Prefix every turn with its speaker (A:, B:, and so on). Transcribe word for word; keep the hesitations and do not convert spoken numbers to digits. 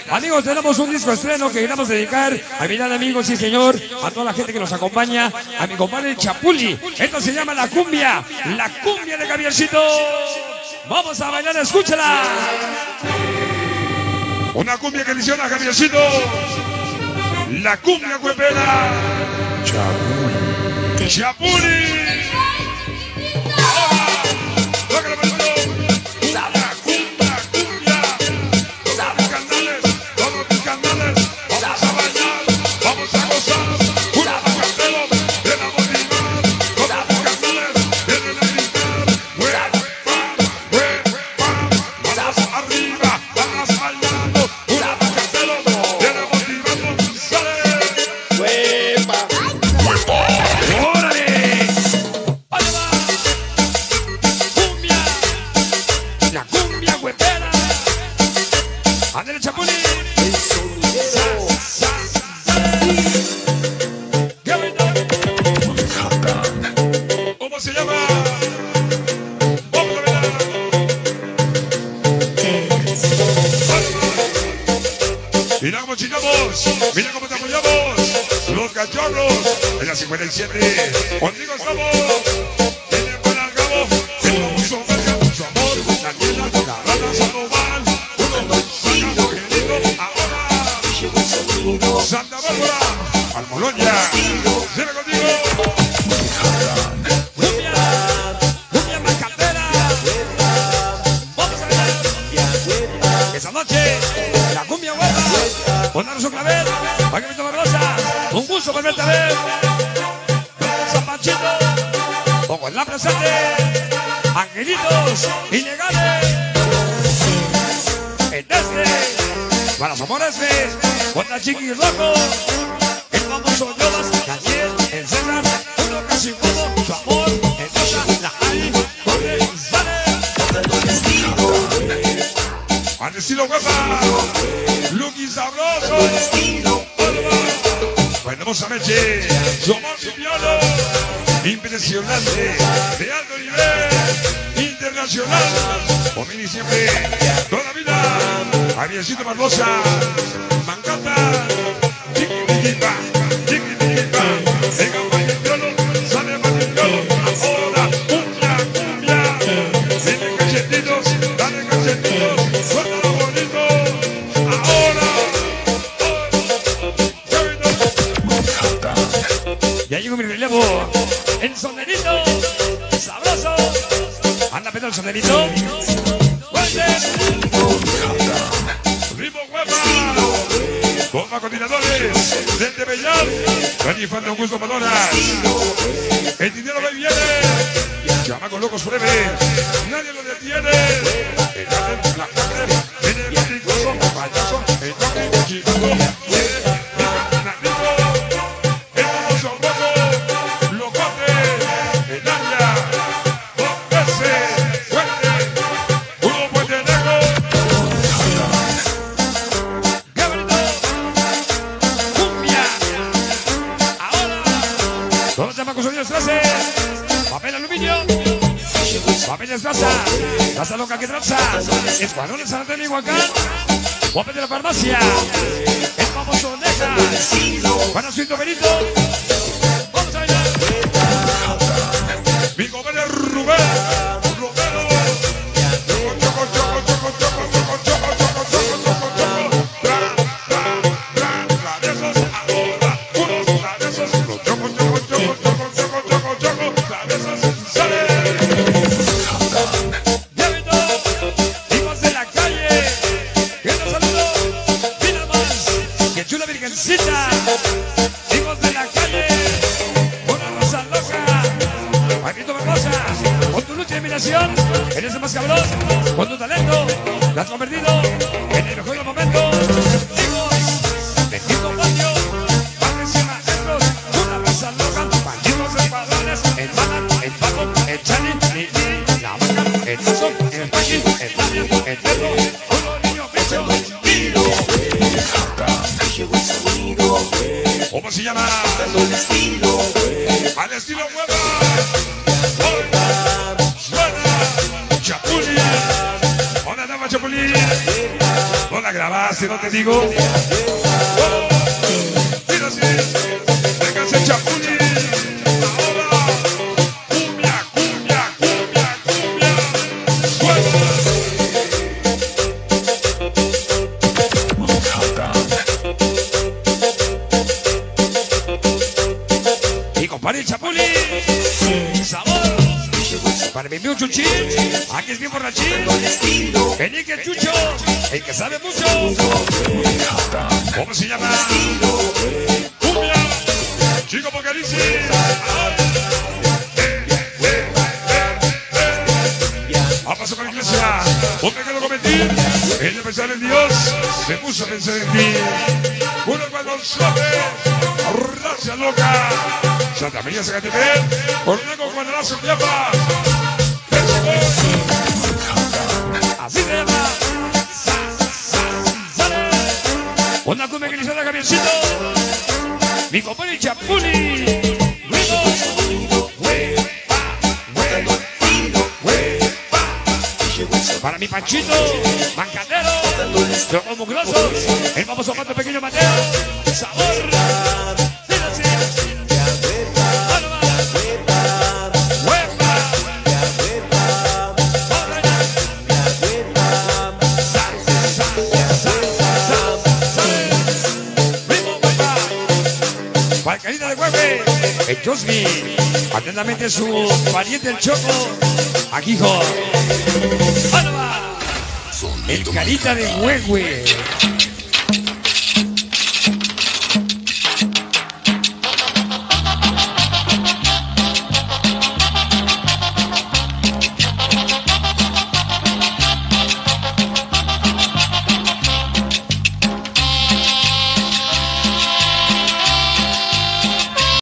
A: Amigos, tenemos un disco estreno que queremos dedicar a mi gran amigo, sí señor, a toda la gente que nos acompaña, a mi compadre Chapuli. Esto se llama La Cumbia, La Cumbia de Javiercito. Vamos a bailar, escúchala.
B: Una cumbia que adiciona a Javiercito. La cumbia huepera. Chapuli. Chapuli.
A: ¡Ándale, Chapuli!
B: ¿Cómo se llama? Vamos a ver. Mira cómo chingamos, mira cómo te apoyamos. Los cachorros en la cincuenta y siete. Contigo estamos. En el buen alcabo, en la mucho verga, mucho amor. La niña, la rana, Sandoval. Santa Bárbara, Almoloya, lleva contigo.
A: Cumbia, cumbia macabera. Vamos a ver. Esa noche, la cumbia hueva. Ponernos un clavel, Paquito Barbosa. Un gusto por verte a ver. San Panchito, pongo en la presente. Angelitos ilegales. En este, para los amores de Juana Chiqui Rojo, el famoso Yodas, Daniel, el César, uno casi como su amor, en ella, la hay, corre, sale.
B: Al estilo guapa, Lucky sabroso. Bueno, vamos a Meche, su amor piano, impresionante, de alto nivel, internacional. Por mí siempre, toda la vida, Javiercito Barbosa. Mancata, chiqui chiqui pa, chiqui chiqui pa, venga Vallepiolo, sale Vallepiolo, ahora cumbia, cumbia, dale cachetitos, dale cachetitos, suéltalo bonito, ahora,
A: ya llegó mi relevo, el sonerito, sabroso, anda pedo el sonerito, fuerte,
B: ritmo hueva. Bomba coordinadores desde Bellal, Ranifando Augusto Madonna. El dinero va y viene. Chamacos locos forever. Nadie lo detiene. El orden, la carne, el peligroso, payaso, el toque, chivato, el nativo, el famoso loco, locote, el anya, dos veces, fuerte, uno puente negro.
A: todos los chamacos sonidos clase, papel aluminio, papel estraza, casa loca que traza, escuadrones San Antonio y Huacán, papel de la farmacia, el famoso Neja, Juan Asunto Benito, vamos a bailar.
B: Mi compadre Rubén, Romero, choco, choco, choco, choco, choco, choco, choco, choco, choco, choco, choco, tra, tra, tra, traviesos, ahora, unos traviesos, los choco, choco, choco, choco, choco, choco, choco, traviesos, sale.
A: Llévito, hijos de la calle, que nos saludo, mira más, que chula virgencita, hijos de la calle, una rosa loca. Paquito Barbosa, con tu lucha y admiración, eres el más cabrón, con tu talento, la has convertido en el mejor momento. Hijos de Quinto Patio, padres y maestros, una rosa loca, bandidos escuadrones, el Banan, el Paco, el Chani, el Lili, la Vaca, el Oso, el Paqui, el Damian, el Pedro, uno niño bicho, tiro.
B: ¿Cómo se llama? Al estilo hueva. Suena Chapuli. Hola, dama Chapuli. No la grabaste. si no te digo. Oh, mira así. Véngase el Chapuli. Ahora. Cumbia, cumbia, cumbia, cumbia. Suelta. Y compadre el Chapuli. Sabor. Para mi amigo Chuchín, aquí es bien borrachín. Vení que el Chucho, el que sabe mucho. ¿Cómo se llama? Cumbia, Chico Pocarici. A paso con la iglesia, un pequeño cometir. El de pensar en Dios, me puso a pensar en ti. Uno cuando sabe, raza loca. Santa María Zacatepec, por una con cuadrazo de llama. Así se llama. Una cumbia que le hizo a Javiercito. Mi compadre el Chapuli. Para mi Panchito, Mancandero, los mugrosos, el famoso pato pequeño Mateo. Sabor. Valcarita de Hueve, el Josby, atentamente su pariente el Choco, Aguijo, el Carita de Hueve.